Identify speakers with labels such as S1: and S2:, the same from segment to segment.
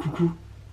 S1: coucou.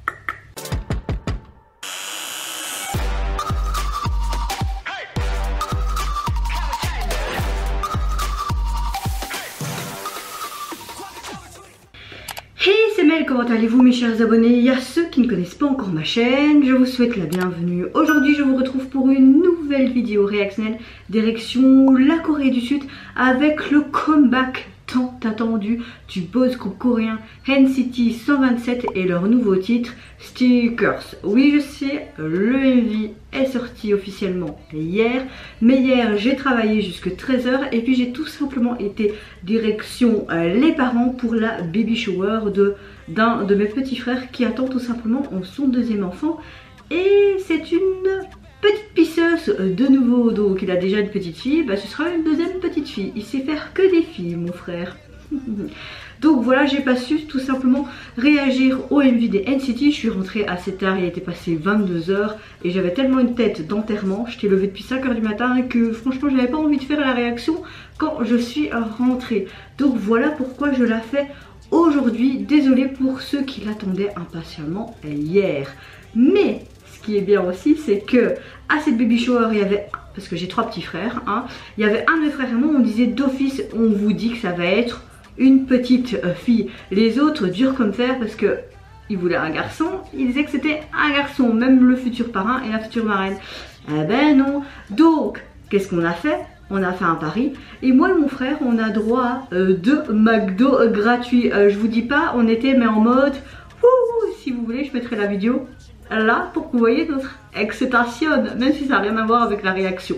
S1: Hey, c'est Mel, comment allez-vous mes chers abonnés? Il y a ceux qui ne connaissent pas encore ma chaîne, je vous souhaite la bienvenue. Aujourd'hui je vous retrouve pour une nouvelle vidéo réactionnelle direction la Corée du Sud avec le comeback tant attendu du boss groupe coréen NCT 127 et leur nouveau titre Stickers. Oui je sais, le MV est sorti officiellement hier, mais hier j'ai travaillé jusque 13h et puis j'ai tout simplement été direction les parents pour la baby shower d'un de mes petits frères qui attend tout simplement son deuxième enfant, et c'est une petite pisseuse de nouveau, donc il a déjà une petite fille, bah ce sera une deuxième petite fille. Il sait faire que des filles mon frère. Donc voilà, j'ai pas su tout simplement réagir au MV des NCT. Je suis rentrée assez tard, il était passé 22h et j'avais tellement une tête d'enterrement, j'étais levée depuis 5h du matin que franchement j'avais pas envie de faire la réaction quand je suis rentrée. Donc voilà pourquoi je la fais aujourd'hui. Désolée pour ceux qui l'attendaient impatiemment hier. Mais ce qui est bien aussi, c'est que à cette baby shower, il y avait, parce que j'ai 3 petits frères, hein, il y avait un de mes frères et moi, on disait d'office, on vous dit que ça va être une petite fille. Les autres durs comme fer parce que ils voulaient un garçon, ils disaient que c'était un garçon, même le futur parrain et la future marraine. Eh ben non. Donc qu'est-ce qu'on a fait? On a fait un pari et moi et mon frère on a droit à 2 McDo gratuits. Je vous dis pas, on était mais en mode si vous voulez je mettrai la vidéo là pour que vous voyez notre excitation, même si ça n'a rien à voir avec la réaction.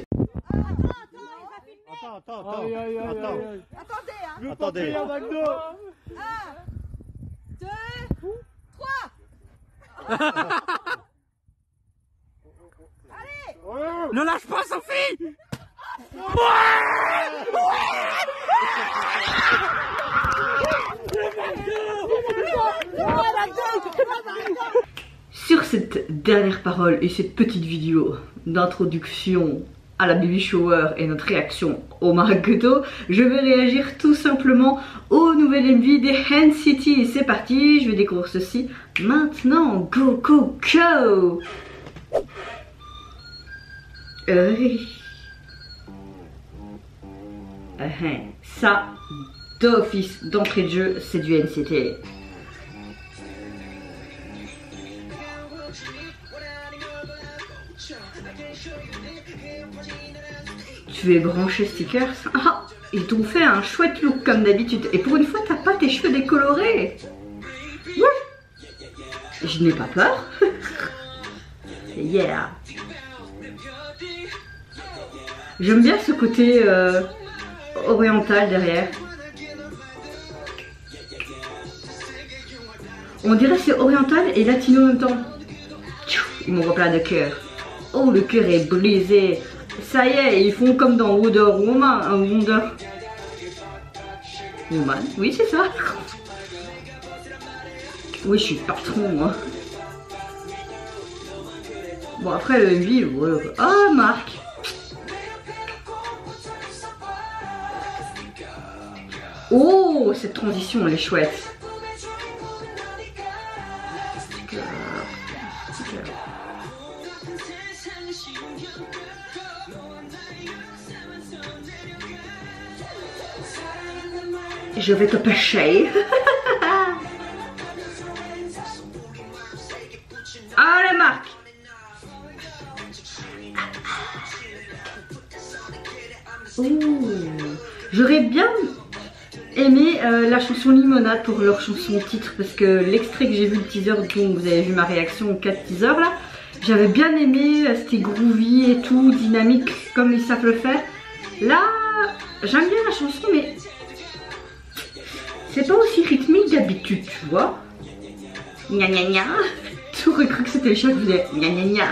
S2: Attends.
S3: Attendez,
S2: un McDo.
S3: 1, 2, 3. Allez.
S2: Ne lâche pas Sophie.
S1: Sur cette dernière parole et cette petite vidéo d'introduction à la baby shower et notre réaction au McDo, je vais réagir tout simplement au nouvel MV des NCT. C'est parti, je vais découvrir ceci maintenant. Go go go. Ça, d'office, d'entrée de jeu, c'est du NCT. Tu es branché Stickers. Ah, ils t'ont fait un chouette look comme d'habitude. Et pour une fois, t'as pas tes cheveux décolorés. Ouais. Je n'ai pas peur. Yeah. J'aime bien ce côté oriental derrière. On dirait c'est oriental et latino en même temps. Ils m'envoient plein de cœur. Oh, le cœur est brisé. Ça y est, ils font comme dans Wonder Woman. Oui, c'est ça. Oui, je suis patron, moi. Bon, après le MV, voilà. Oh, Marc. Oh, cette transition, elle est chouette. Je vais te pêcher. Allez Marc. J'aurais bien aimé la chanson Limonade pour leur chanson titre, parce que l'extrait que j'ai vu, le teaser dont vous avez vu ma réaction aux 4 teasers là, j'avais bien aimé, c'était groovy et tout, dynamique comme ils savent le faire. Là, j'aime bien la chanson mais c'est pas aussi rythmique d'habitude, tu vois. Gna gna gna. J'aurais cru que c'était le chat qui faisait gna gna gna.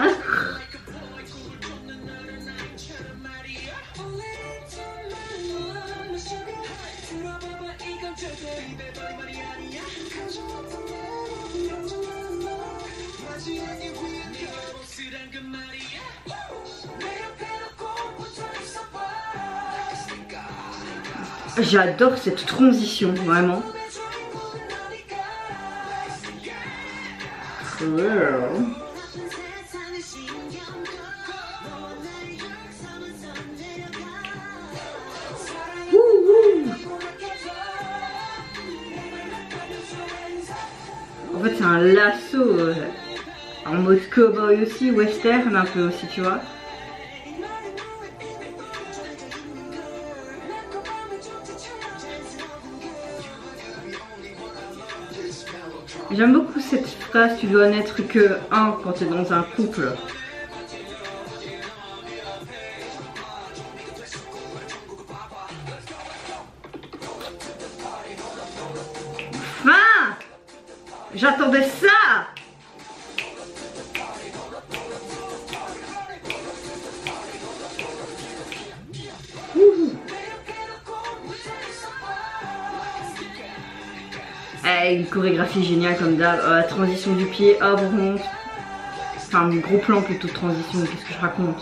S1: J'adore cette transition, vraiment. En fait, c'est un lasso en mode cowboy aussi, western un peu aussi, tu vois. J'aime beaucoup cette phrase, tu dois n'être que un quand tu es dans un couple. Enfin, j'attendais ça. Une chorégraphie géniale comme d'hab, la transition du pied, hop, remonte. Enfin, un gros plan plutôt de transition, qu'est-ce que je raconte?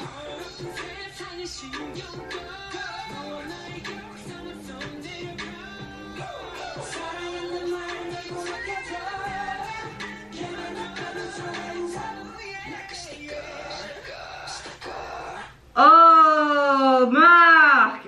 S1: Oh, Marc!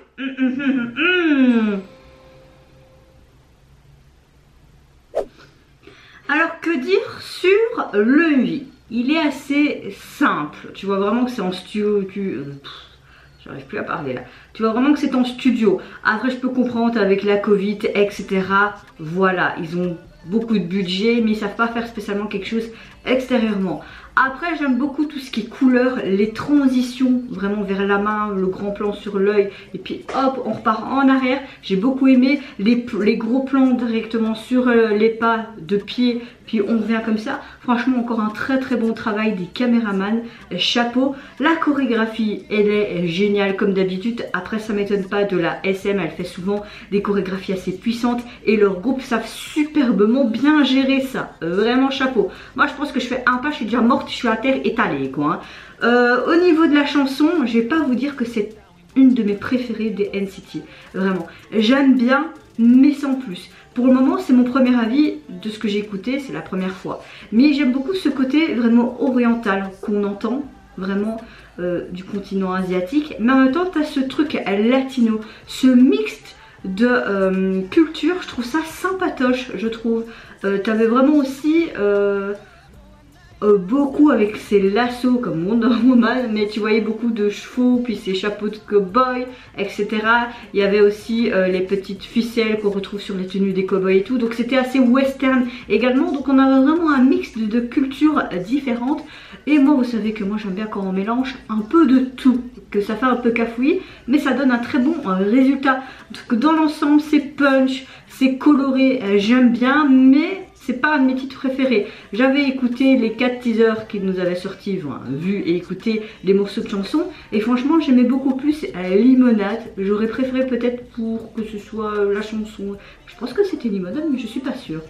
S1: Alors que dire sur le MV? Il est assez simple, tu vois vraiment que c'est en studio, j'arrive plus à parler là. Tu vois vraiment que c'est en studio. Après je peux comprendre avec la Covid, etc. Voilà, ils ont beaucoup de budget mais ils savent pas faire spécialement quelque chose extérieurement. Après j'aime beaucoup tout ce qui est couleur, les transitions vraiment vers la main, le grand plan sur l'œil et puis hop on repart en arrière. J'ai beaucoup aimé les gros plans directement sur les pas de pied puis on revient comme ça. Franchement encore un très bon travail des caméramans, chapeau. La chorégraphie elle est géniale comme d'habitude. Après ça m'étonne pas de la SM, elle fait souvent des chorégraphies assez puissantes et leur groupe savent superbement bien gérer ça. Vraiment chapeau. Moi je pense que je fais un pas, je suis déjà morte, je suis à terre étalée quoi. Au niveau de la chanson, je vais pas vous dire que c'est une de mes préférées des NCT. Vraiment, j'aime bien mais sans plus. Pour le moment c'est mon premier avis de ce que j'ai écouté, c'est la première fois. Mais j'aime beaucoup ce côté vraiment oriental qu'on entend vraiment du continent asiatique. Mais en même temps tu as ce truc latino, ce mixte de culture, je trouve ça sympatoche je trouve. Tu avais vraiment aussi beaucoup avec ses lassos comme Wonder Woman, mais tu voyais beaucoup de chevaux, puis ses chapeaux de cow-boy, etc. Il y avait aussi les petites ficelles qu'on retrouve sur les tenues des cow-boys et tout, donc c'était assez western également, donc on avait vraiment un mix de cultures différentes. Et moi vous savez que moi j'aime bien quand on mélange un peu de tout, que ça fait un peu cafouillis, mais ça donne un très bon résultat. Donc dans l'ensemble c'est punch, c'est coloré, j'aime bien, mais c'est pas un de mes titres préférés. J'avais écouté les 4 teasers qu'ils nous avaient sortis, enfin, vu et écouté les morceaux de chansons. Et franchement, j'aimais beaucoup plus Limonade. J'aurais préféré peut-être pour que ce soit la chanson. Je pense que c'était Limonade, mais je suis pas sûre.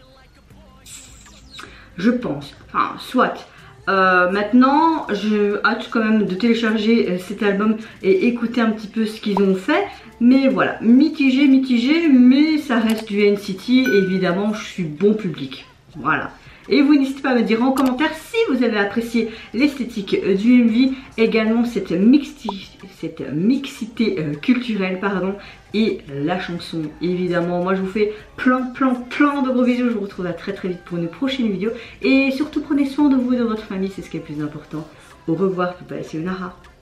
S1: Je pense. Enfin, soit. Maintenant, je hâte quand même de télécharger cet album et écouter un petit peu ce qu'ils ont fait. Mais voilà, mitigé, mais ça reste du NCT. Évidemment, je suis bon public. Voilà. Et vous n'hésitez pas à me dire en commentaire si vous avez apprécié l'esthétique du MV, également cette mixité culturelle, pardon, et la chanson évidemment. Moi je vous fais plein de gros bisous, je vous retrouve à très vite pour une prochaine vidéo. Et surtout prenez soin de vous et de votre famille, c'est ce qui est le plus important. Au revoir, Papa et Sayonara.